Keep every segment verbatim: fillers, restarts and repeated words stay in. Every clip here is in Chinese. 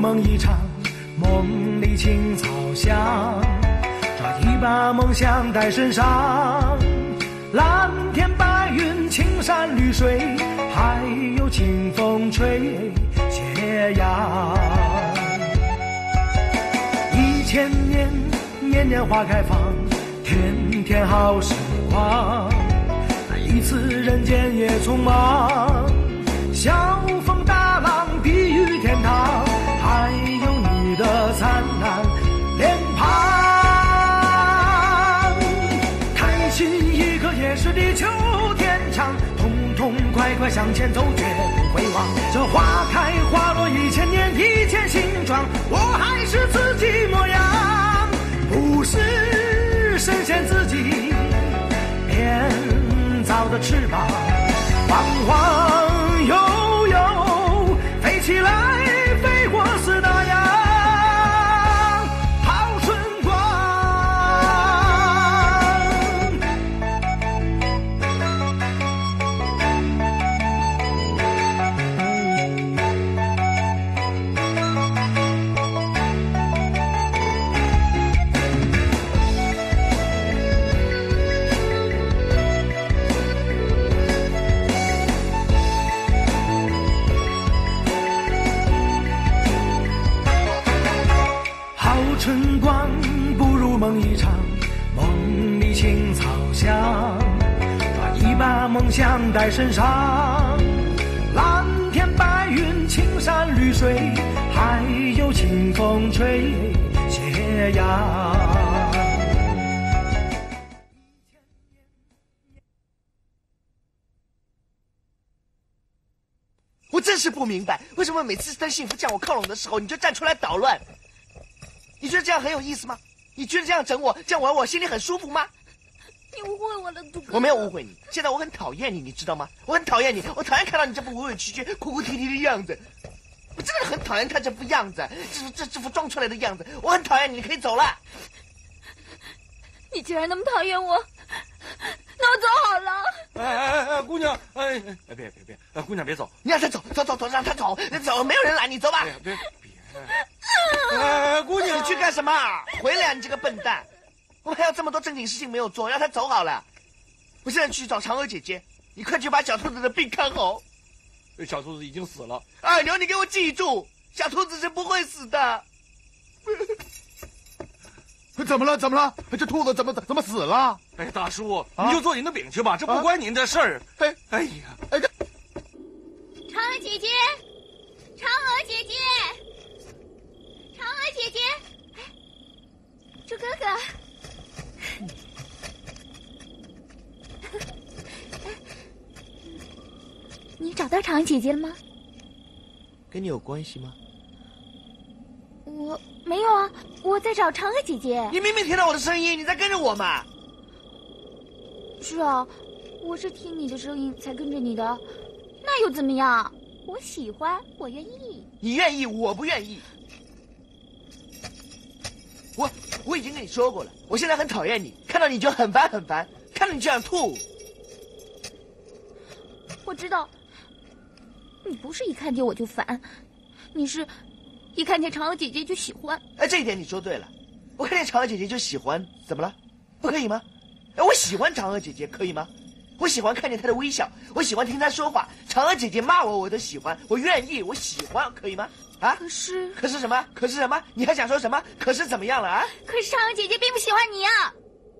梦一场，梦里青草香，抓一把梦想带身上，蓝天白云青山绿水，还有清风吹斜阳。一千年年年花开放，天天好时光，那一次人间也匆忙，小风大浪地狱天堂，还有你的灿烂脸庞。开心一刻也是地久天长，痛痛快快向前走，绝不回望。这花开花落一千年，一见形状，我还是自己模样，不是神仙自己编造的翅膀，晃晃悠悠飞起来，飞过四大洋，好春光。春光不如梦一场，梦里青草香，抓一把梦想带身上，蓝天白云青山绿水，还有清风吹斜阳。 我真是不明白，为什么每次当幸福向我靠拢的时候，你就站出来捣乱？你觉得这样很有意思吗？你觉得这样整我，这样玩我，心里很舒服吗？ 你误会我了，杜哥。 我没有误会你，现在我很讨厌你，你知道吗？我很讨厌你，我讨厌看到你这副委委屈屈、哭哭啼啼的样子。我真的很讨厌看这副样子，这这这副装出来的样子，我很讨厌你，你可以走了。 你既然那么讨厌我，那我走好了。 哎哎哎，姑娘，哎哎别别别，哎姑娘别走， 你让他走，走走走，让他走，走，没有人拦你，走吧。 哎呀，别别。哎，姑娘， 你去干什么？回来啊，你这个笨蛋！我还有这么多正经事情没有做，让他走好了。我现在去找嫦娥姐姐，你快去把小兔子的病看好。 小兔子已经死了。 二牛，你给我记住，小兔子是不会死的。 怎么了？怎么了？这兔子怎么怎么死了？ 哎，大叔，啊、你就做您的饼去吧，这不关您的事儿。 哎、 啊，哎呀， 哎这， 嫦娥姐姐，嫦娥姐姐。嫦娥姐姐，猪哥哥，你找到嫦娥姐姐了吗？ 跟你有关系吗？ 我没有啊，我在找嫦娥姐姐。 你明明听到我的声音，你在跟着我嘛？ 是啊，我是听你的声音才跟着你的，那又怎么样？我喜欢，我愿意。 你愿意，我不愿意。我我已经跟你说过了，我现在很讨厌你，看到你就很烦很烦，看到你就想吐。 我知道，你不是一看见我就烦，你是一看见嫦娥姐姐就喜欢。 哎，这一点你说对了，我看见嫦娥姐姐就喜欢，怎么了？不可以吗？哎，我喜欢嫦娥姐姐，可以吗？我喜欢看见她的微笑，我喜欢听她说话。嫦娥姐姐骂我，我都喜欢，我愿意，我喜欢，可以吗？啊？ 可是， 可是什么？可是什么？你还想说什么？可是怎么样了啊？ 可是嫦娥姐姐并不喜欢你啊！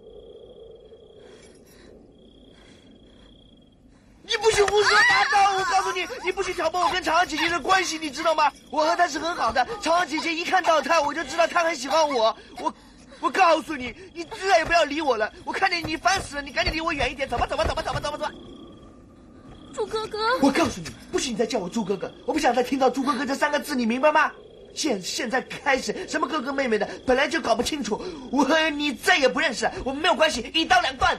你不许胡说八道！我告诉你，你不许挑拨我跟嫦娥姐姐的关系，你知道吗？我和她是很好的。嫦娥姐姐一看到她，我就知道她很喜欢我。我，我告诉你，你再也不要理我了。我看见你烦死了，你赶紧离我远一点。走吧，走吧，走吧，走吧，走吧，走吧。 猪哥哥， 我告诉你，不许你再叫我猪哥哥，我不想再听到猪哥哥这三个字，你明白吗？现现在开始，什么哥哥妹妹的，本来就搞不清楚。我和你再也不认识了，我们没有关系，一刀两断。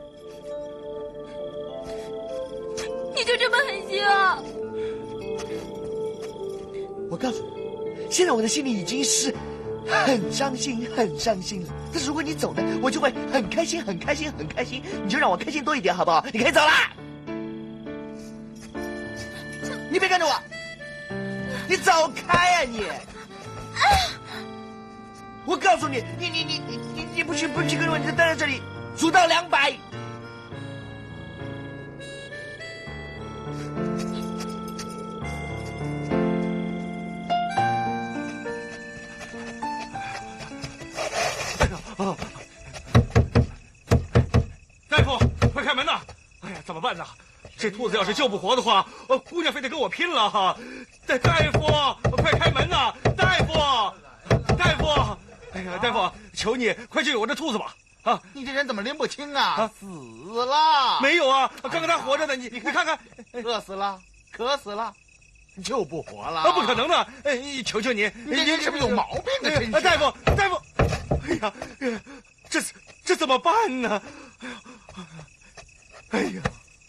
你就这么狠心啊？ 我告诉你，现在我的心里已经是很伤心，很伤心了。但是如果你走了，我就会很开心，很开心，很开心。你就让我开心多一点，好不好？你可以走啦。你别跟着我，你走开呀、啊、你！我告诉你，你你你你你你不许不许跟我，你就待在这里，数到两百。 大夫，快开门呐！哎呀，怎么办呢？这兔子要是救不活的话，呃，姑娘非得跟我拼了哈！大大夫，快开门呐！大夫，大夫，哎呀，大夫，求你快救救我这兔子吧！啊， 你这人怎么拎不清啊？ 啊死了？ 没有啊，刚刚他活着呢，你你看看， 饿死了，渴死了，救不活了？ 啊，不可能的！哎，求求你， 你这人是不是有毛病啊？真是！ 大夫，大夫，哎呀，这这怎么办呢？哎呀！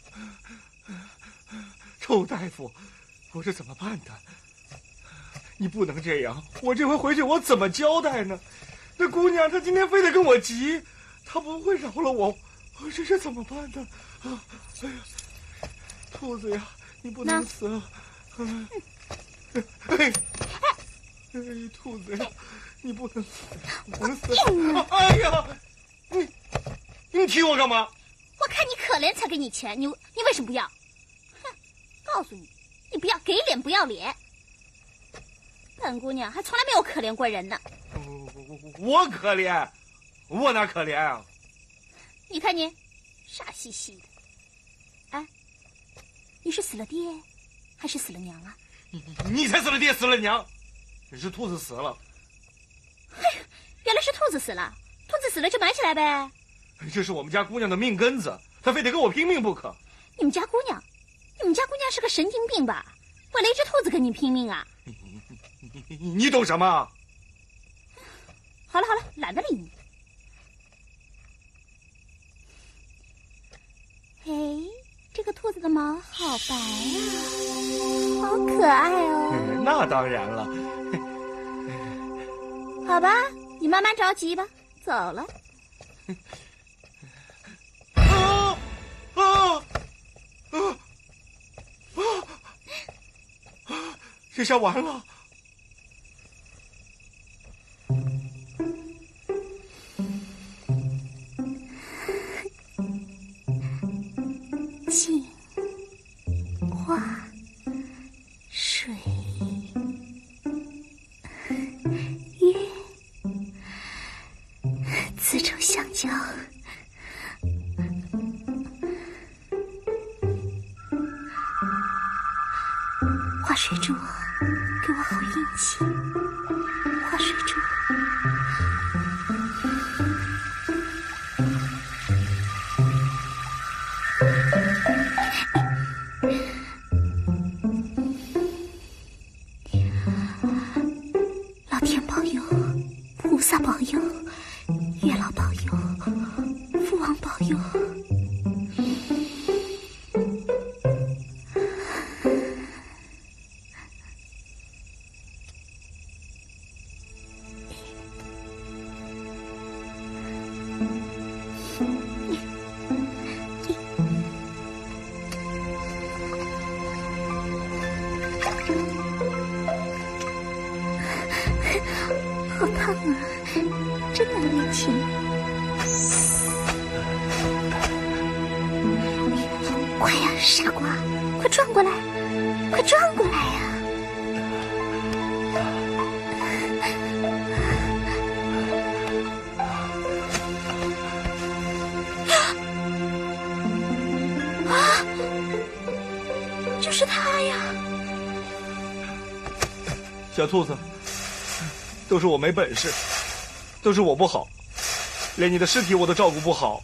臭大夫，我这怎么办的？你不能这样，我这回回去我怎么交代呢？那姑娘她今天非得跟我急，她不会饶了我，我这是怎么办呢？啊，哎呀，兔子呀，你不能死啊！哎，哎，哎，兔子呀，你不能死，不能死！哎呀，你你踢我干嘛？ 我看你可怜才给你钱，你你为什么不要？告诉你，你不要给脸不要脸。本姑娘还从来没有可怜过人呢。 我可怜，我哪可怜啊？ 你看你，傻兮兮的。哎，你是死了爹，还是死了娘啊？ 你, 你才死了爹，死了娘，是兔子死了。 哎呀，原来是兔子死了，兔子死了就埋起来呗。 这是我们家姑娘的命根子，她非得跟我拼命不可。 你们家姑娘？你们家姑娘是个神经病吧？为了一只兔子跟你拼命啊！ 你你你你懂什么？ 好了好了，懒得理你。哎，这个兔子的毛好白啊，好可爱哦。 那当然了。 好吧，你慢慢着急吧，走了。 啊啊啊！这下完了！ 镜花水月，子丑相交。画水珠，给我好运气。画水珠，老天保佑，菩萨保佑，月老保佑，父王保佑。好烫啊，真难为情。快呀，傻瓜，快转过来，快转过来呀！啊，就是他呀！ 小兔子，都是我没本事，都是我不好，连你的尸体我都照顾不好。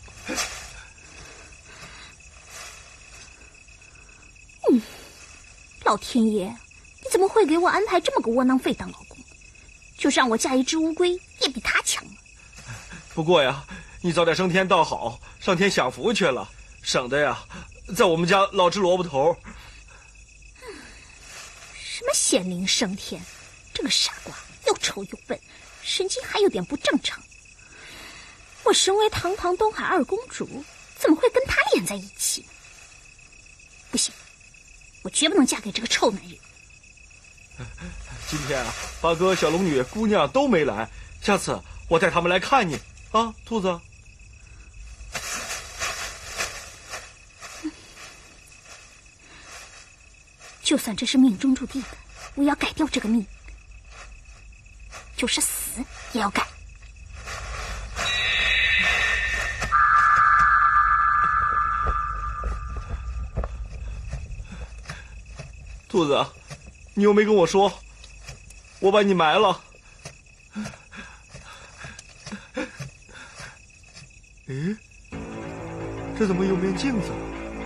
嗯，老天爷，你怎么会给我安排这么个窝囊废当老公？就是让我嫁一只乌龟，也比他强。 不过呀，你早点升天倒好，上天享福去了，省得呀，在我们家老吃萝卜头。 什么显灵升天？这个傻瓜又丑又笨，神经还有点不正常。我身为堂堂东海二公主，怎么会跟他连在一起呢？不行，我绝不能嫁给这个臭男人。 今天啊，八哥、小龙女、姑娘都没来，下次我带他们来看你啊，兔子。 就算这是命中注定的，我要改掉这个命，就是死也要改。 兔子，你又没跟我说，我把你埋了。诶，这怎么有面镜子？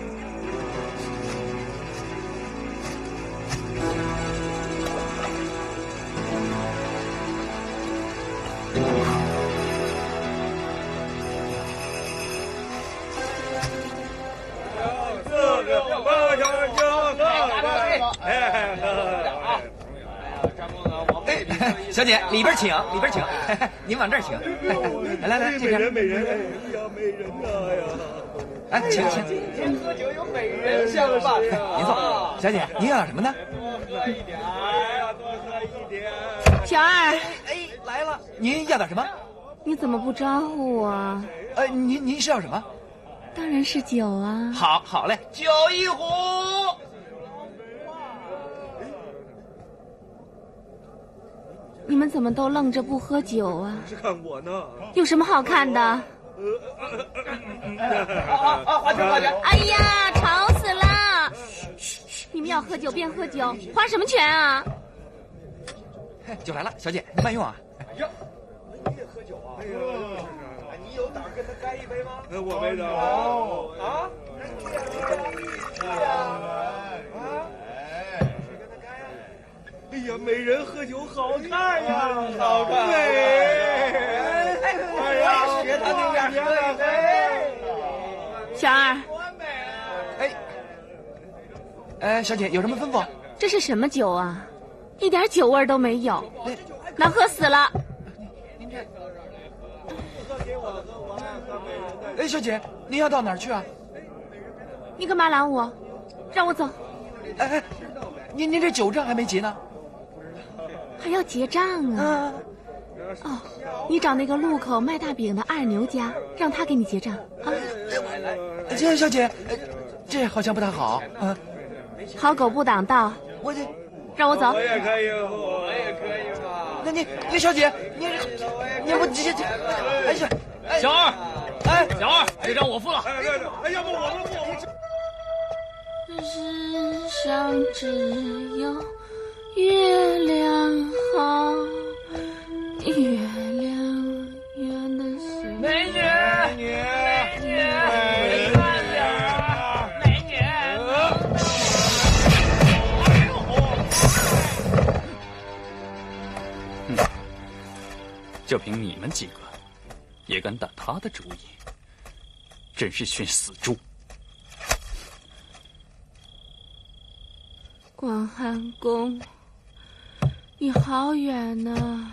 小姐，里边请，里边请，您往这儿请。来来来，这边。 美人，哎呀，美人呐呀！ 哎，请请。今天喝酒有美人相伴。您坐，小姐，您要点什么呢？ 多喝一点，哎呀，多喝一点。 小二， 哎，来了，您要点什么？ 你怎么不招呼我？ 呃，您您是要什么？ 当然是酒啊。 好，好嘞， 酒一壶。 你们怎么都愣着不喝酒啊？ 是看我呢。 有什么好看的？ 啊啊！划拳划拳！ 哎呀，吵死了！嘘嘘，你们要喝酒便喝酒，划什么拳啊？ 酒来了，小姐，您慢用啊。 哟，你也喝酒啊？哎呀，你有胆跟他干一杯吗？ 我没胆。 啊？那你也喝呀？啊？ 哎呀，美人喝酒好看呀， 好看， 美！ 哎，我也学他那样喝一杯。 小二， 哎，呃，小姐有什么吩咐？ 这是什么酒啊？一点酒味都没有，难喝死了。 哎，小姐，您要到哪儿去啊？ 你干嘛拦我？让我走。 哎哎，您您这酒账还没结呢。 还要结账啊？哦，你找那个路口卖大饼的二牛家，让他给你结账啊。 这小姐，这好像不太好啊。 好狗不挡道， 我这让我走。 我也可以， 我也可以嘛。 那你那小姐，你你不这这，哎呀， 小二， 哎， 小二，这账我付了。 哎，要不我们我们。 世上只有月亮好，月亮圆的是美女，美女，美女，美女，美女。 嗯，就凭你们几个，也敢打他的主意，真是群死猪！ 广寒宫，你好远呐！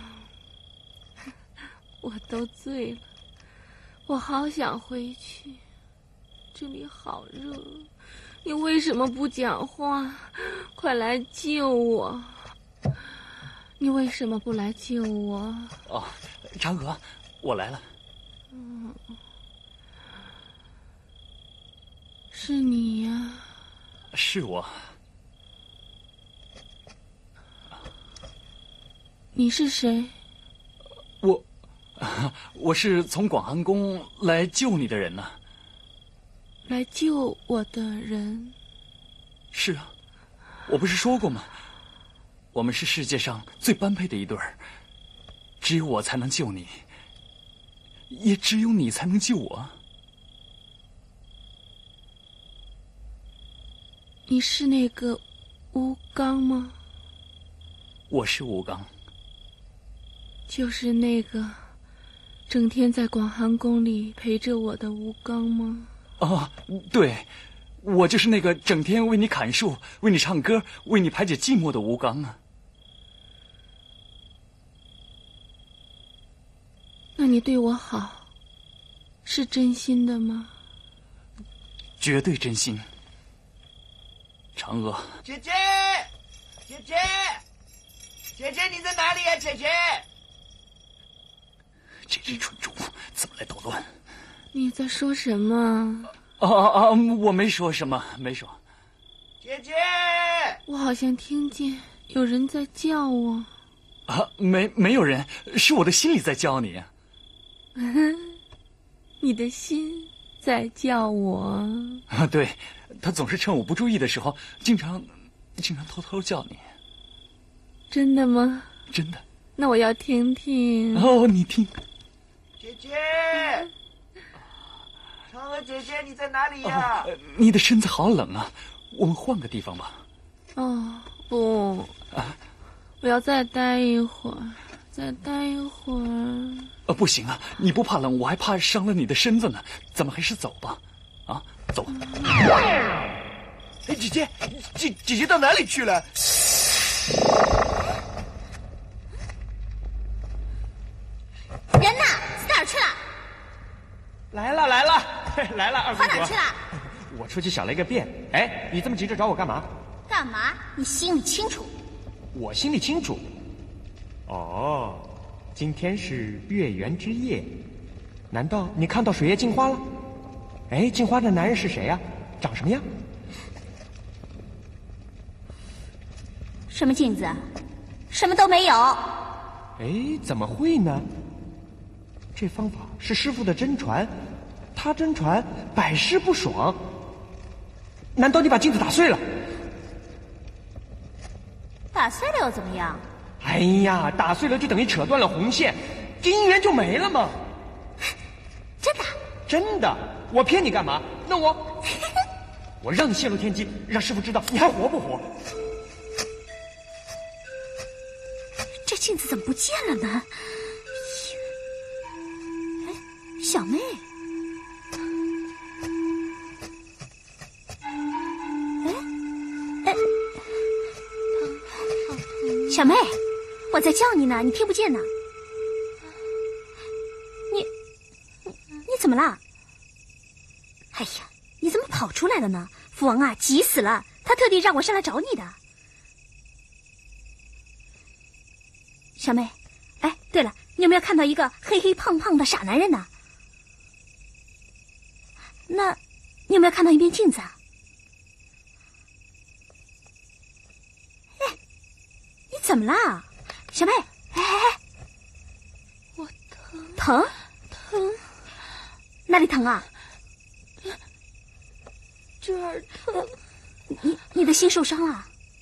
我都醉了，我好想回去。这里好热，你为什么不讲话？快来救我！你为什么不来救我？ 哦，嫦娥，我来了。 嗯，是你呀？ 是我。 你是谁？ 我，我是从广寒宫来救你的人呢。 来救我的人？ 是啊，我不是说过吗？我们是世界上最般配的一对儿，只有我才能救你，也只有你才能救我。 你是那个吴刚吗？ 我是吴刚。 就是那个整天在广寒宫里陪着我的吴刚吗？ 哦，对，我就是那个整天为你砍树、为你唱歌、为你排解寂寞的吴刚啊。 那你对我好，是真心的吗？ 绝对真心。嫦娥， 姐姐，姐姐， 姐姐你在哪里呀、啊？姐姐， 这只蠢猪怎么来捣乱？ 你在说什么？ 啊啊！我没说什么，没说。 姐姐， 我好像听见有人在叫我。 啊，没没有人，是我的心里在叫你。 你的心在叫我。 啊，对，他总是趁我不注意的时候，经常，经常偷偷叫你。 真的吗？ 真的。 那我要听听。 哦，你听。 姐姐，嫦娥姐姐，你在哪里呀、 哦？你的身子好冷啊，我们换个地方吧。 哦，不，啊，我要再待一会儿，再待一会儿。 呃，不行啊，你不怕冷，我还怕伤了你的身子呢。咱们还是走吧，啊，走。 哎，姐姐，姐姐姐到哪里去了？ 人呢？死哪儿去了？ 来了来了来了，二公主。 跑哪儿去了？ 我出去小了一个便。哎，你这么急着找我干嘛？ 干嘛？你心里清楚。 我心里清楚。哦，今天是月圆之夜，难道你看到水月镜花了？哎，镜花的男人是谁呀、啊？长什么样？ 什么镜子？什么都没有。 哎，怎么会呢？这方法是师傅的真传，他真传百试不爽。难道你把镜子打碎了？ 打碎了又怎么样？ 哎呀，打碎了就等于扯断了红线，姻缘就没了嘛。 真的？ 真的，我骗你干嘛？那我，我让你泄露天机，让师傅知道你还活不活？ 这镜子怎么不见了呢？哎，小妹，哎哎，小妹，我在叫你呢，你听不见呢？你你你怎么了？哎呀，你怎么跑出来了呢？父王啊，急死了，他特地让我上来找你的。小妹，哎，对了，你有没有看到一个黑黑胖胖的傻男人呢？那，你有没有看到一面镜子啊？哎，你怎么了，小妹？哎哎哎， 我疼疼疼， 哪里疼啊？ 这儿疼。 你你的心受伤了？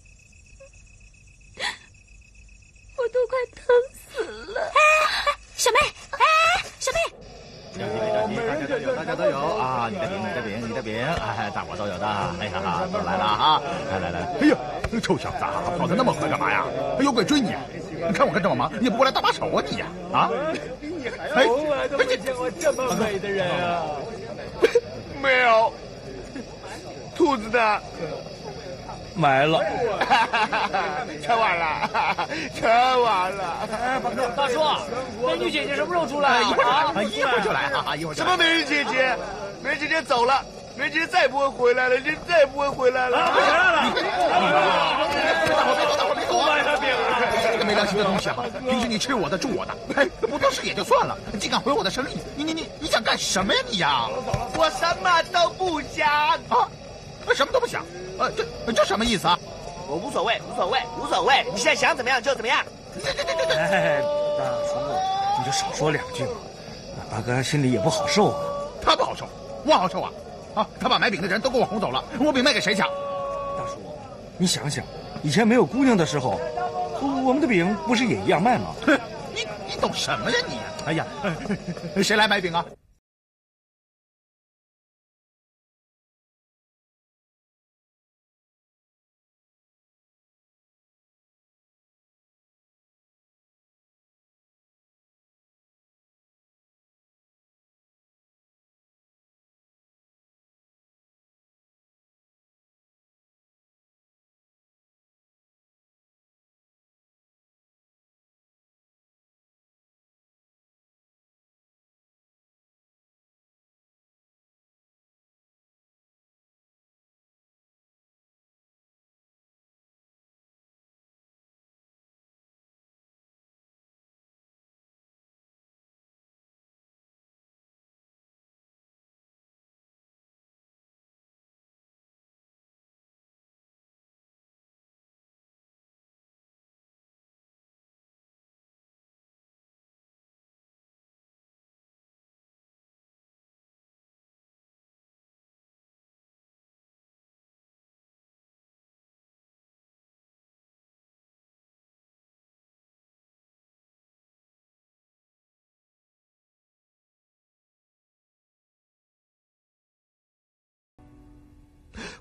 我都快疼死了！ 哎哎，小妹，哎，小妹， 大家都有，大家都有啊！你的饼，你的饼，你的饼，哎，大伙都有的。哎呀，都来了啊！来来来，哎呀，臭小子，跑得那么快干嘛呀？有鬼追你！你看我干这么忙，你不过来搭把手啊你呀？啊！ 哎，从来都没见过这么美的人啊！ 没有，兔子呢？ 埋了， 全完了，全完了！ 哎，大叔，美女姐姐什么时候出来？ 一会儿来，一会儿就来啊！一会儿。 什么美女姐姐？美女姐姐走了，美女姐姐再也不会回来了，就再也不会回来了。 不回来了！ 大伙别走，大伙别走！ 不买他饼了！ 这个没良心的东西啊！平时你吃我的住我的，哎，不做事也就算了，竟敢毁我的生意！你你你你想干什么呀你呀？ 我什么都不想啊！什么都不想，呃，这这什么意思啊？ 我无所谓，无所谓，无所谓。你现在想怎么样就怎么样。 哎，大叔，你就少说两句嘛，八哥心里也不好受啊。 他不好受，我好受啊！啊，他把买饼的人都给我哄走了，我饼卖给谁去？ 大叔，你想想，以前没有姑娘的时候，我们的饼不是也一样卖吗？ 哼，你你懂什么呀你？哎呀，谁来买饼啊？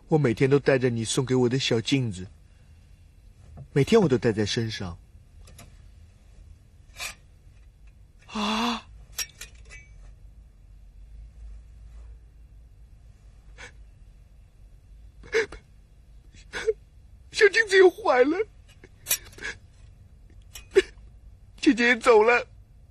我每天都带着你送给我的小镜子，每天我都带在身上。啊！小镜子又坏了，姐姐也走了。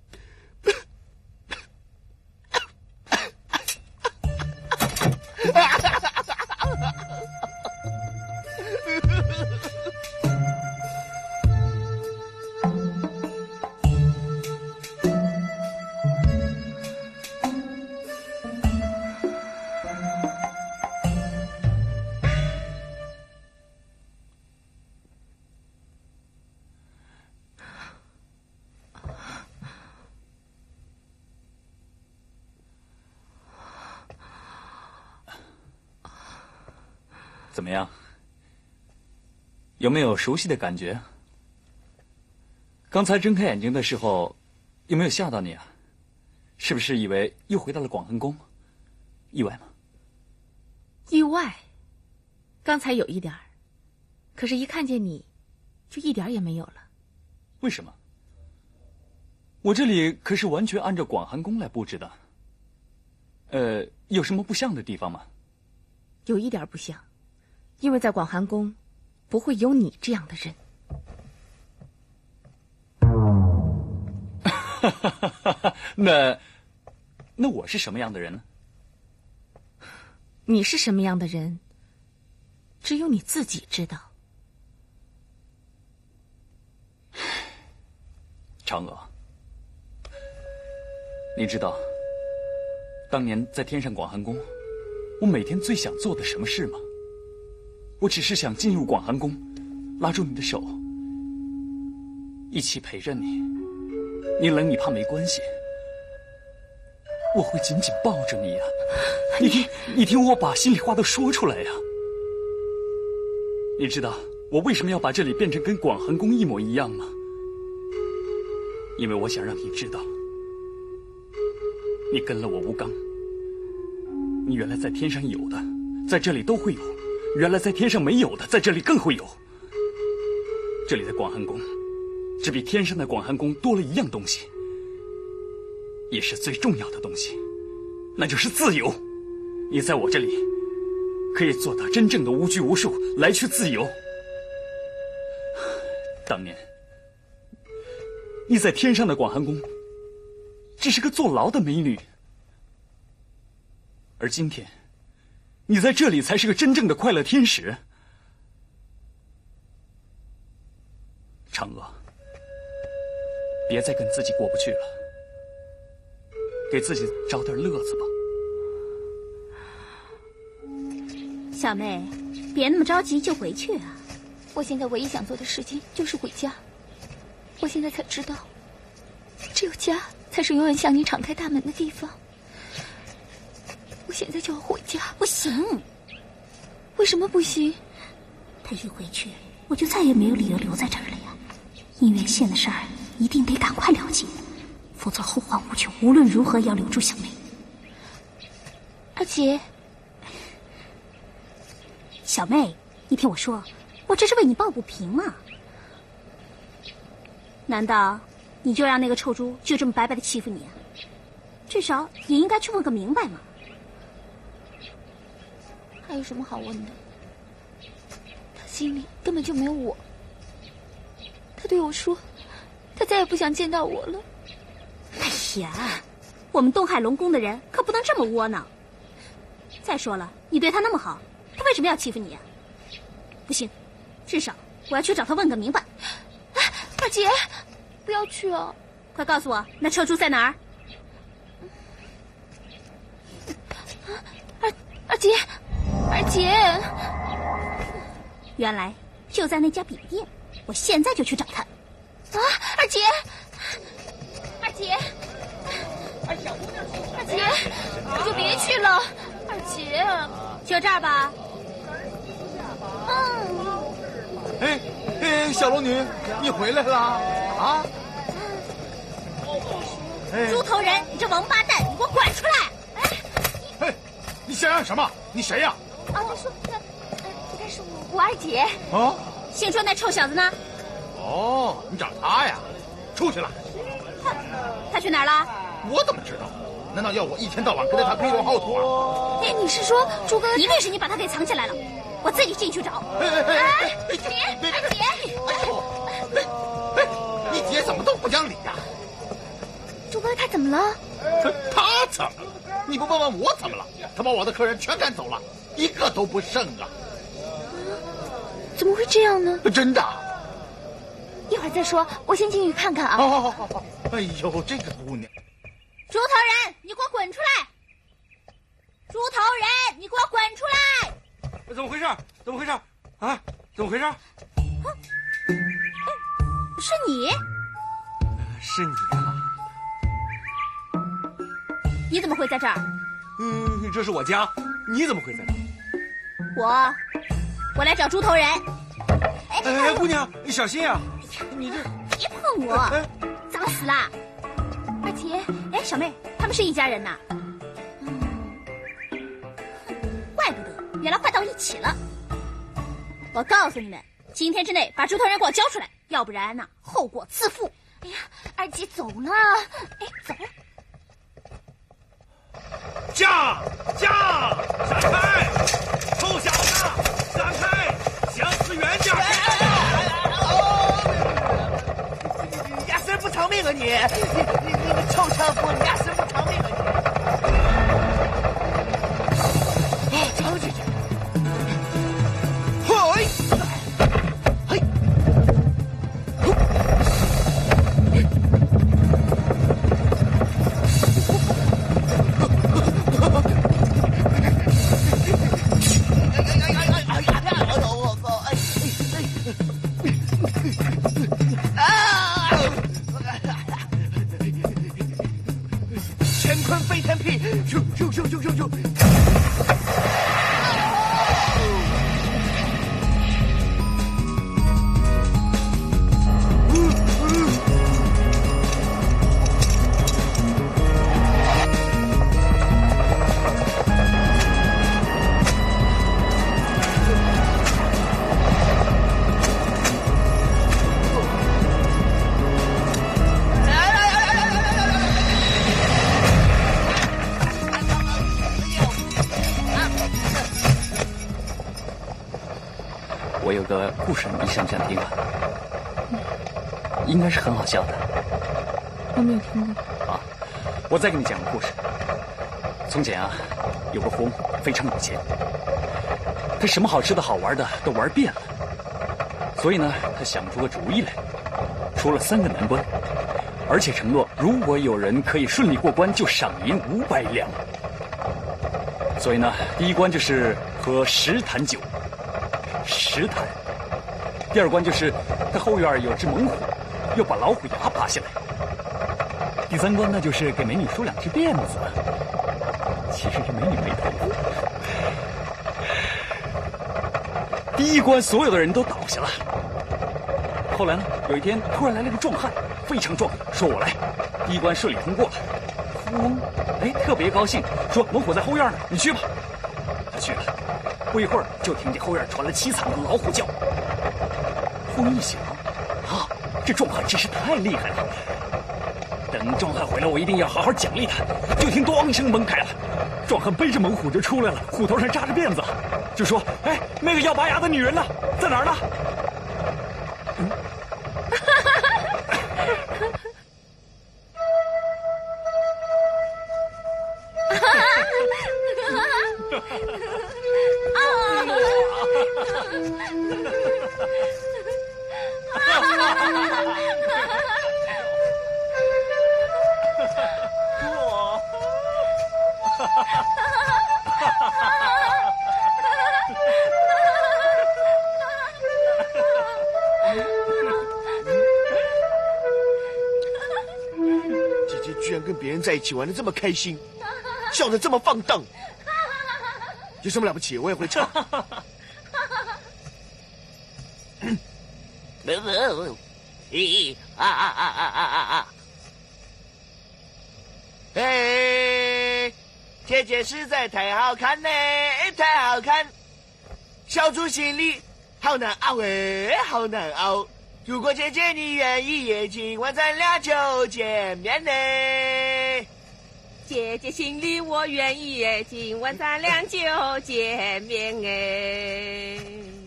怎么样？有没有熟悉的感觉？刚才睁开眼睛的时候，有没有吓到你啊？是不是以为又回到了广寒宫？意外吗？ 意外。刚才有一点儿，可是一看见你，就一点也没有了。 为什么？我这里可是完全按照广寒宫来布置的。呃，有什么不像的地方吗？ 有一点不像。因为在广寒宫，不会有你这样的人。 那，那我是什么样的人呢？ 你是什么样的人，只有你自己知道。 嫦娥，你知道，当年在天上广寒宫，我每天最想做的什么事吗？我只是想进入广寒宫，拉住你的手，一起陪着你。你冷你怕没关系，我会紧紧抱着你呀、啊。你听，你听我把心里话都说出来呀、啊。你知道我为什么要把这里变成跟广寒宫一模一样吗？因为我想让你知道，你跟了我吴刚，你原来在天上有的，在这里都会有。原来在天上没有的，在这里更会有。这里的广寒宫，只比天上的广寒宫多了一样东西，也是最重要的东西，那就是自由。你在我这里，可以做到真正的无拘无束，来去自由。当年，你在天上的广寒宫，只是个坐牢的美女，而今天，你在这里才是个真正的快乐天使。嫦娥，别再跟自己过不去了，给自己找点乐子吧。 小妹，别那么着急就回去啊！ 我现在唯一想做的事情就是回家。我现在才知道，只有家才是永远向你敞开大门的地方。我现在就要回家。 不行。 为什么不行？ 他一回去，我就再也没有理由留在这儿了呀。姻缘线的事儿一定得赶快了结，否则后患无穷。无论如何要留住小妹。 二姐， 小妹，你听我说，我这是为你抱不平啊。难道你就让那个臭猪就这么白白的欺负你啊？至少也应该去问个明白嘛。 还有什么好问的？他心里根本就没有我。他对我说，他再也不想见到我了。 哎呀，我们东海龙宫的人可不能这么窝囊。再说了，你对他那么好，他为什么要欺负你啊？不行，至少我要去找他问个明白。 二姐，不要去啊！ 快告诉我，那臭猪在哪儿？ 二二姐，二姐， 原来就在那家饼店，我现在就去找他。 啊，二姐，二姐，二姐，二姐，你就别去了，二姐， 就这儿吧。 嗯。 哎哎，小龙女，你回来了啊！ 哎、猪头人，你这王八蛋，你给我滚出来！ 哎，你想想什么？你谁呀、 啊？啊，我说， 是我二姐。 啊， 姓周那臭小子呢？ 哦，你找他呀？出去了。 他他去哪儿了？ 我怎么知道？难道要我一天到晚跟着他跟踪好土啊？ 哎，你是说朱哥？一定是你把他给藏起来了，我自己进去找。 哎哎哎！ 哎，姐，二姐， 哎呦，哎哎，你姐怎么都不讲理呀？ 朱哥他怎么了？ 他怎么了？你不问问我怎么了？他把我的客人全赶走了，一个都不剩啊！ 怎么会这样呢？ 真的。 一会儿再说，我先进去看看啊。 好好好好好。哎呦，这个姑娘。 猪头人，你给我滚出来！猪头人，你给我滚出来！ 怎么回事？怎么回事？啊？怎么回事？ 是你？ 是你啊！ 你怎么会在这儿？ 嗯，这是我家，你怎么会在这儿？ 我，我来找猪头人。 哎哎，姑娘，你小心啊！你这别碰我，脏死啦！二姐，哎，小妹，他们是一家人呐。嗯，怪不得，原来坏到一起了。我告诉你们，今天之内把猪头人给我交出来，要不然呢，后果自负。哎呀，二姐走了，哎，走。 驾驾，闪开！臭小子，闪开！想死远点！ 压身不偿命啊你！你你你你臭娼妇，你压身不偿命啊你！啊，张姐姐，嘿，嘿，乾坤飞天劈，咻咻咻咻咻咻！ 我有个故事，你想不想听啊？应该是很好笑的。 我没有听过。 啊，我再给你讲个故事。从前啊，有个富翁非常有钱，他什么好吃的好玩的都玩遍了，所以呢，他想出个主意来，出了三个难关，而且承诺如果有人可以顺利过关，就赏银五百两。所以呢，第一关就是喝十坛酒。十坛。第二关就是他后院有只猛虎，要把老虎牙扒下来。第三关呢，就是给美女梳两只辫子。其实这美女没头发。第一关所有的人都倒下了。后来呢，有一天突然来了个壮汉，非常壮，说我来。第一关顺利通过了。富翁哎特别高兴，说猛虎在后院呢，你去吧。他去了。不一会儿，就听见后院传来凄惨的老虎叫。富翁一想，啊，这壮汉真是太厉害了。等壮汉回来，我一定要好好奖励他。就听咣一声门开了，壮汉背着猛虎就出来了，虎头上扎着辫子，就说：“哎，那个要拔牙的女人呢？在哪儿呢？”嗯姐姐居然跟别人在一起玩得这么开心，笑得这么放荡，有什么了不起？我也会唱。咦啊啊啊啊啊啊啊！哎，姐姐实在太好看嘞，太好看！ 小猪心里好难熬哎，好难熬。如果姐姐你愿意耶，今晚咱俩就见面嘞。 姐姐心里我愿意耶，今晚咱俩就见面哎。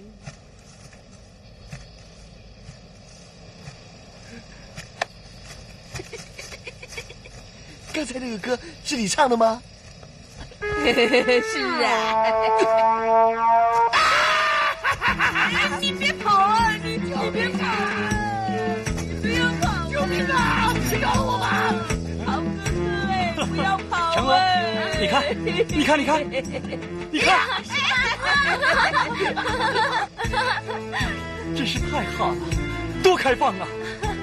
刚才那个歌是你唱的吗？ 是啊。啊你别跑啊！你你别跑啊！你不要跑！ 救命啊！饶了我吧！ 好哥哥哎，不要跑！ 嫦娥，你看，你看，你看，你看，真是太好了，多开放啊！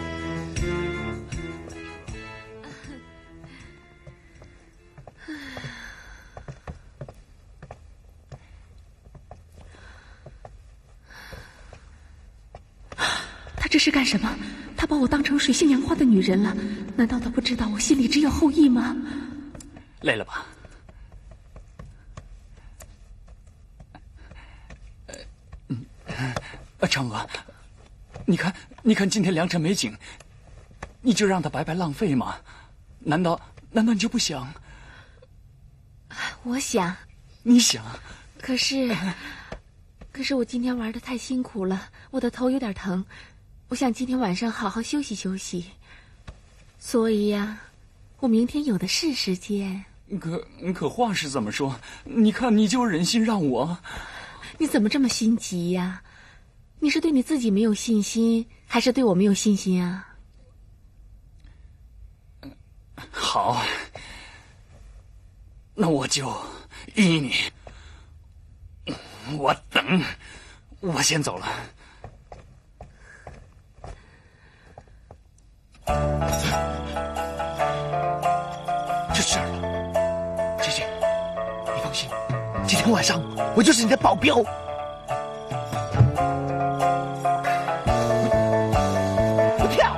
他这是干什么？他把我当成水性杨花的女人了？难道他不知道我心里只有后羿吗？ 累了吧？呃，嗯，呃，嫦娥，你看，你看今天良辰美景，你就让它白白浪费吗？难道难道你就不想？ 我想。 你想？ 可是，可是我今天玩的太辛苦了，我的头有点疼。我想今天晚上好好休息休息，所以呀、啊，我明天有的是时间。 可可话是怎么说？你看，你就忍心让我…… 你怎么这么心急呀？你是对你自己没有信心，还是对我没有信心啊？ 好，那我就依你。我等，我先走了。 就这儿了，姐姐，你放心，今天晚上我就是你的保镖。我跳。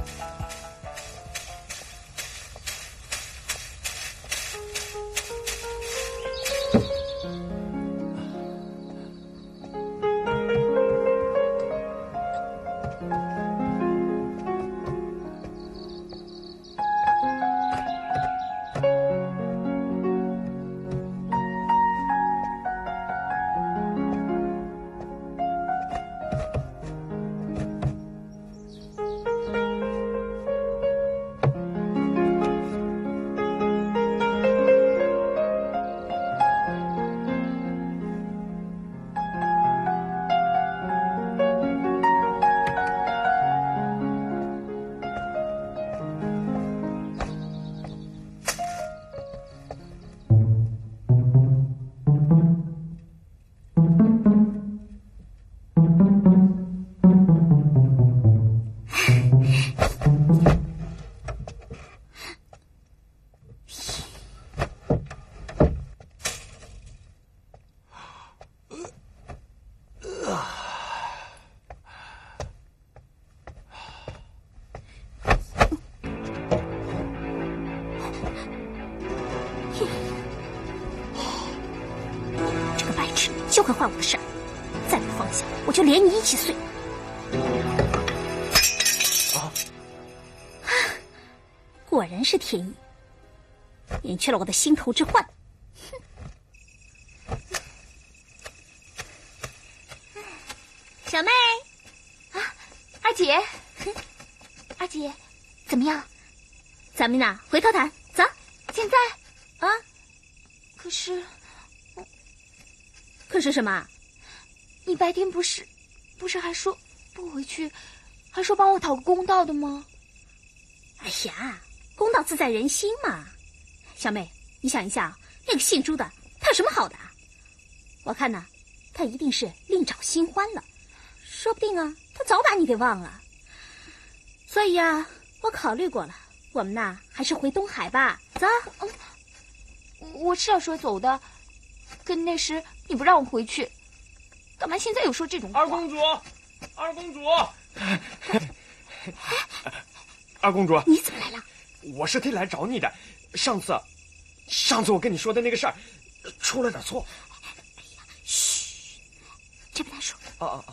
就会坏我的事儿，再不放下，我就连你一起碎。啊！果然是天意，免去了我的心头之患。小妹， 啊，二姐，二姐，怎么样？ 咱们呐，回头谈。走， 现在啊？ 可是。 可是什么？ 你白天不是，不是还说不回去，还说帮我讨个公道的吗？ 哎呀，公道自在人心嘛。小妹，你想一下，那个姓朱的，他有什么好的啊？我看呢，他一定是另找新欢了，说不定啊，他早把你给忘了。所以呀、啊，我考虑过了，我们呐还是回东海吧。走。 嗯，我是要说走的，可那时你不让我回去，干嘛现在又说这种话？ 二公主，二公主，二公主， 你怎么来了？ 我是特意来找你的。上次，上次我跟你说的那个事儿，出了点错。 嘘， 这边再说。 哦哦哦，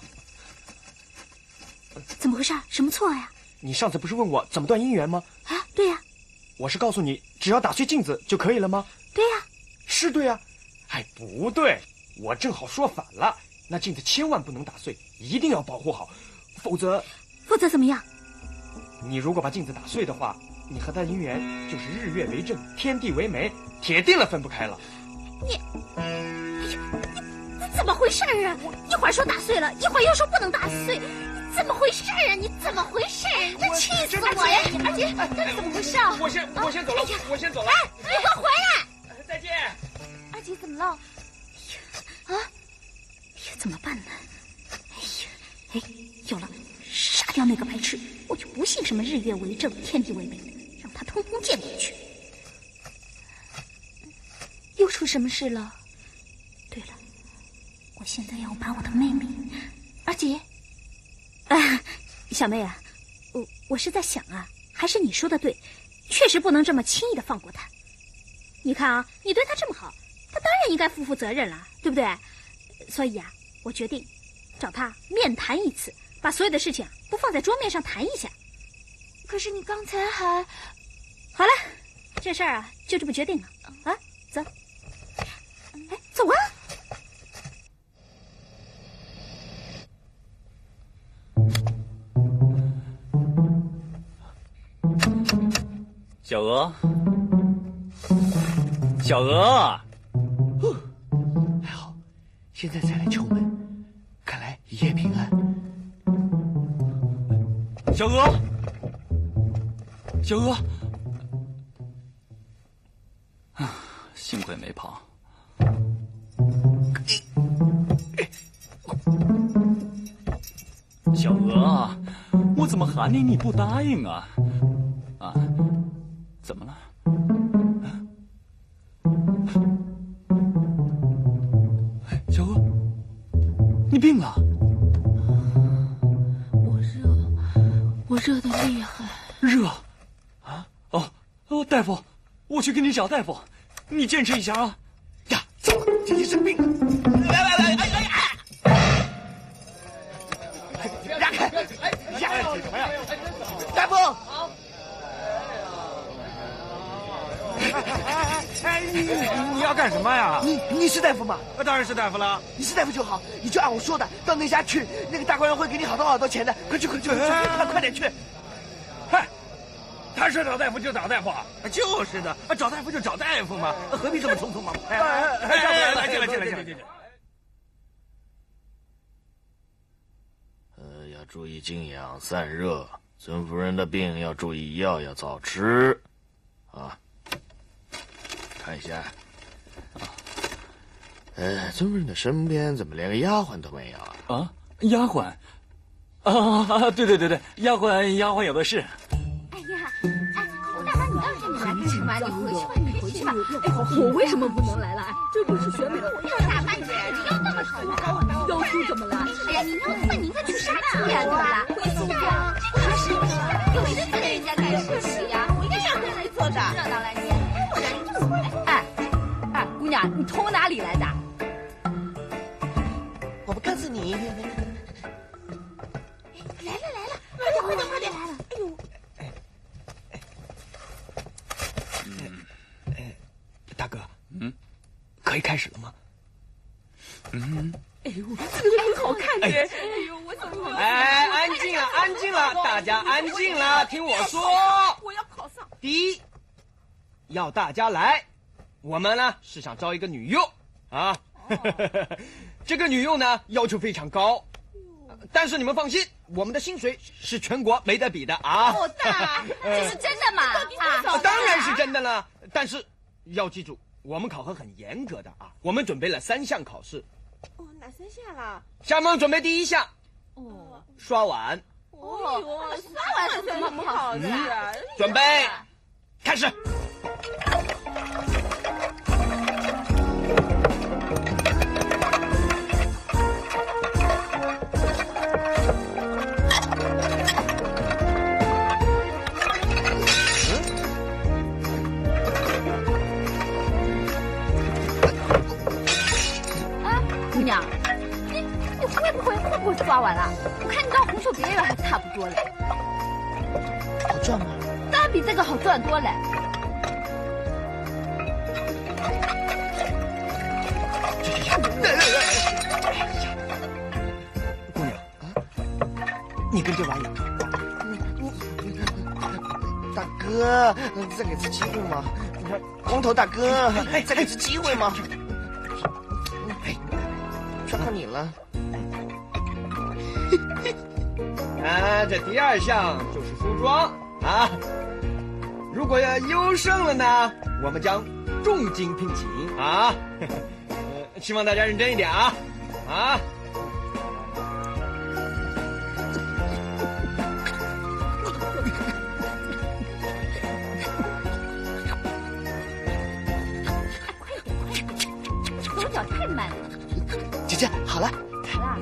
怎么回事？什么错呀？ 你上次不是问我怎么断姻缘吗？ 啊，对呀。 我是告诉你，只要打碎镜子就可以了吗？ 对呀。 是对呀。哎，不对，我正好说反了。那镜子千万不能打碎，一定要保护好，否则…… 否则怎么样？ 你如果把镜子打碎的话，你和他姻缘就是日月为证，天地为媒，铁定了分不开了。 你，哎呀，你你怎么回事啊？一会儿说打碎了，一会儿又说不能打碎，怎么回事啊？你怎么回事？你这气死我呀！二姐，这是怎么回事啊？ 我先我先走了，我先走了。 哎，你给我回来！ 再见。 二姐怎么了？ 啊！哎呀，怎么办呢？哎呀，哎，有了，杀掉那个白痴，我就不信什么日月为证，天地为媒，让他通通见过去。 又出什么事了？ 对了，我现在要把我的妹妹， 二姐， 啊，小妹啊，我我是在想啊，还是你说的对，确实不能这么轻易的放过她。你看啊，你对她这么好，她当然应该负负责任了，对不对？所以啊，我决定找她面谈一次，把所有的事情啊都放在桌面上谈一下。 可是你刚才还…… 好了，这事儿啊就这么决定了啊，走。哎，走啊！ 小娥，小娥， 还好，现在才来敲门，看来一夜平安。 小娥，小娥，啊，幸亏没跑。小娥，我怎么喊你你不答应啊？啊，怎么了？小娥，你病了？ 我热，我热得厉害。 热？啊？哦哦，大夫，我去给你找大夫，你坚持一下啊。 呀，糟了，姐姐生病了！来来来，哎哎哎！让开！哎呀，什么呀？大夫！好。 哎，你你要干什么呀？ 你你是大夫吗？ 当然是大夫了。 你是大夫就好，你就按我说的到那家去，那个大官人会给你好多好多钱的。快去快去快去，快快点去！ 嗨，他说找大夫就找大夫，就是的，找大夫就找大夫嘛，何必这么匆匆忙忙？哎哎哎，来进来进来进来进来。 呃，要注意静养散热，尊夫人的病要注意药要早吃，啊。看一下，啊，呃，尊夫人的身边怎么连个丫鬟都没有啊？ 啊，丫鬟，啊啊，对对对对，丫鬟丫鬟有的是。 哎呀，哎，大妈，你要是你来干什么？你回去吧，你回去吧。 哎，我为什么不能来了？这不是选美， 我要大妈，你你要那么好吗？ 要输怎么了？ 哎呀，你要饭，你应该去杀鸡呀，对吧？回去呀，不是你，有谁跟人家干什么事呀？我应该让人来做的。热闹了你，我让你就是哎哎，姑娘，你从哪里来的？ 我不告诉你。 来了来了，快点快点快点来了！哎呦， 嗯，哎，大哥，嗯，可以开始了吗？ 嗯。 哎呦，这个很好看的。哎呦，我怎么？哎，安静了，安静了，大家安静了，听我说。 我要考上。 第一，要大家来，我们呢是想招一个女佣啊。这个女佣呢要求非常高，但是你们放心，我们的薪水是全国没得比的啊。 好大，这是真的吗？ 啊，当然是真的了。但是要记住，我们考核很严格的啊，我们准备了三项考试。 哦，哪三项啦？ 下面准备第一项， 哦， 刷碗。 哦哟，刷碗是怎么好的呀？ 准备，开始。 姑娘，你你回抓完了？我看你当红袖别人还差不多嘞。 好赚吗？ 当然比这个好赚多了。 姑娘，你跟这玩意儿， 大哥，再给次机会吗？光头大哥，再给次机会吗？全靠你了。 啊，这第二项就是梳妆啊。如果要优胜了呢，我们将重金聘请啊。呃，希望大家认真一点啊啊！ 手脚太慢了。 姐姐，好了。 好了。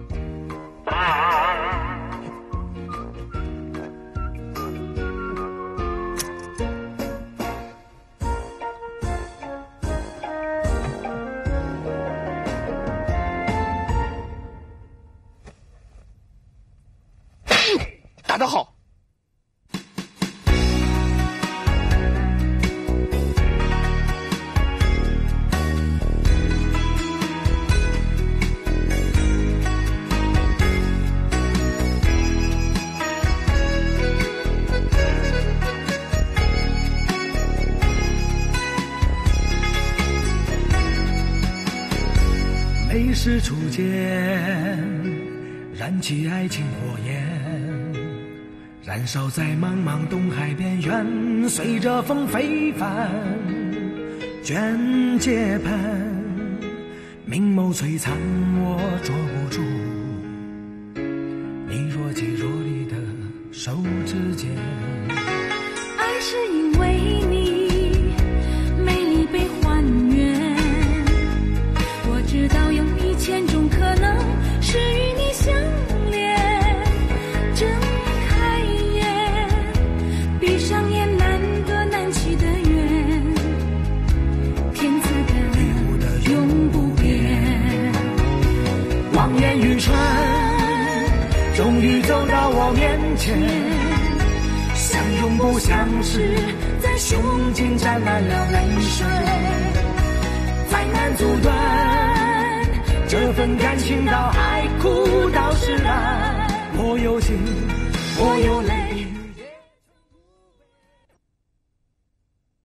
打得好。 每时初见，燃起爱情火焰，燃烧在茫茫东海边缘，随着风飞帆，卷睫盘，明眸璀璨，我捉不住你若即若离的手指间。 爱是因为你美丽被还原，我知道有一千种可能是与你相连。睁开眼，闭上眼，难得难弃的缘，天赐的永不变。 望眼欲穿，终于走到我面前，相拥不相识，在胸襟沾满了泪水，再难阻断这份感情，到爱哭到释然。我有情，我有泪。